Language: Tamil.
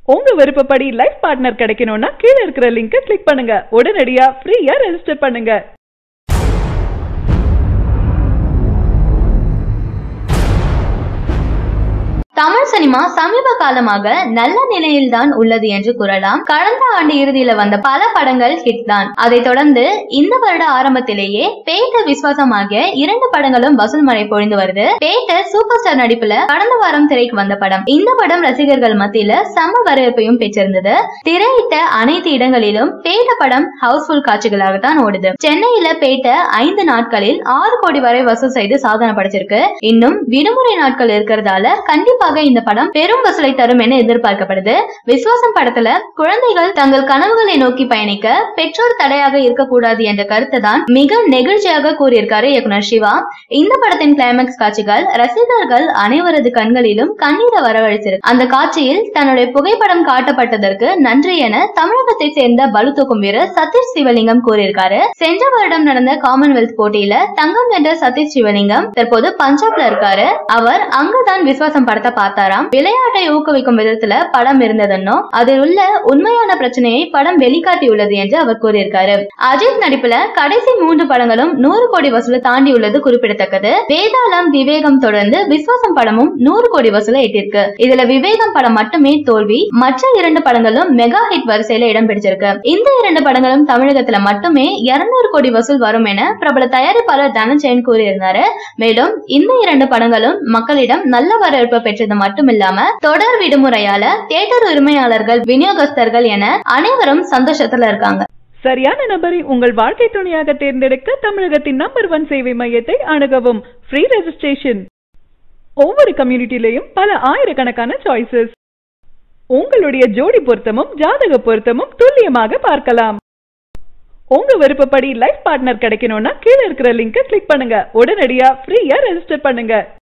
உங்க விருப்பப்படி லைஃப் பார்ட்னர் கிடைக்கணும்னா கீழ இருக்கிற லிங்கை கிளிக் பண்ணுங்க. உடனடியா ஃப்ரீயா ரெஜிஸ்டர் பண்ணுங்க. தமிழ் சினிமா சமீப காலமாக நல்ல நிலையில்தான் உள்ளது என்று கூறலாம். கடந்த ஆண்டு இறுதியில வந்த பல படங்கள் ஹிட் தான். அதை தொடர்ந்து இந்த வருட ஆரம்பத்திலேயே பேட்ட, விஸ்வாசம் ஆகிய 2 படங்களும் வசூல் மழை பொழிந்து வருது. பேட்ட சூப்பர் ஸ்டார் நடிப்புல கடந்த வாரம் திரைக்கு வந்த படம். இந்த படம் ரசிகர்கள் மத்தியில செம வரவேற்பையும் பெற்றிருந்தது. திரையிட்ட அனைத்து இடங்களிலும் பேட்ட படம் ஹவுஸ்ஃபுல் காட்சிகளாகத்தான் ஓடுது. சென்னையில பேட்ட 5 நாட்களில் 6 கோடி வரை வசூல் செய்து சாதனை படைச்சிருக்கு. இன்னும் விடுமுறை நாட்கள் இருக்கிறதால கண்டிப்பா இந்த படம் பெரும் வசூலை தரும் என எதிர்பார்க்கப்படுது. விஸ்வாசம் படத்துல குழந்தைகள் தங்கள் கனவுகளை நோக்கி பயணிக்க பெற்றோர் தடையாக இருக்கக்கூடாது என்ற கருத்தை தான் மிக நெகிழ்ச்சியாக கூறியிருக்காரு இயக்குனர் சிவா. இந்த படத்தின் கிளைமேக்ஸ் காட்சிகள் ரசிகர்கள் அனைவரது கண்களிலும் கண்ணீரை வரவழைச்சிருக்கு. அந்த காட்சியில் தன்னுடைய புகைப்படம் காட்டப்பட்டதற்கு நன்றி என தமிழகத்தை சேர்ந்த பளு தூக்கும் வீரர் சதீஷ் சிவலிங்கம் கூறியிருக்காரு. சென்ற வருடம் நடந்த காமன்வெல்த் போட்டியில தங்கம் வென்ற சதீஷ் சிவலிங்கம் தற்போது பஞ்சாப்ல இருக்காரு. அவர் அங்குதான் விஸ்வாசம் படத்தை பார்த்தாராம். விளையாட்டை ஊக்குவிக்கும் விதத்துல படம் இருந்ததுன்னோ அதில் உள்ள உண்மையான பிரச்சனையை படம் வெளிக்காட்டியுள்ளது என்று அவர் கூறியிருக்காரு. அஜித் நடிப்புல கடைசி 3 படங்களும் 100 கோடி வசூலை தாண்டி உள்ளது குறிப்பிடத்தக்கது. வேதாளம், விவேகம் தொடர்ந்து விஸ்வாசம் படமும் 100 கோடி வசூலை எட்டிருக்கு. இதுல விவேகம் படம் மட்டுமே தோல்வி. மற்ற 2 படங்களும் மெகா ஹிட் வரிசையில இடம் பிடிச்சிருக்கு. இந்த 2 படங்களும் தமிழகத்துல மட்டுமே 200 கோடி வசூல் வரும் என பிரபல தயாரிப்பாளர் தனஞ்சயன் கூறியிருந்தாரு. மேலும் இந்த 2 படங்களும் மக்களிடம் நல்ல வரவேற்பு பெற்றது மட்டுமில்லாம தொடர் விடுமுறையால தியேட்டர் உரிமையாளர்கள், விநியோகஸ்தர்கள் என அனைவரும் சந்தோஷத்துல இருக்காங்க. சரியான நபரை உங்கள் வாழ்க்கை துணையாக தேர்ந்தெடுக்க தமிழகத்தின் நம்பர் 1 சேவை மையத்தை அணுகவும். Free registration. ஒவ்வொரு கம்யூனிட்டிலையும் பல ஆயிரக்கணக்கான சாய்ஸஸ். உங்களுடைய ஜோடி பொருத்தமும் ஜாதக பொருத்தமும் துல்லியமாக பார்க்கலாம். உங்க விருப்பப்படி லைஃப் பார்ட்னர் கிடைக்கணும்னா கீழ இருக்கிற லிங்கை கிளிக் பண்ணுங்க. உடனடியா ஃப்ரீயா ரெஜிஸ்டர் பண்ணுங்க.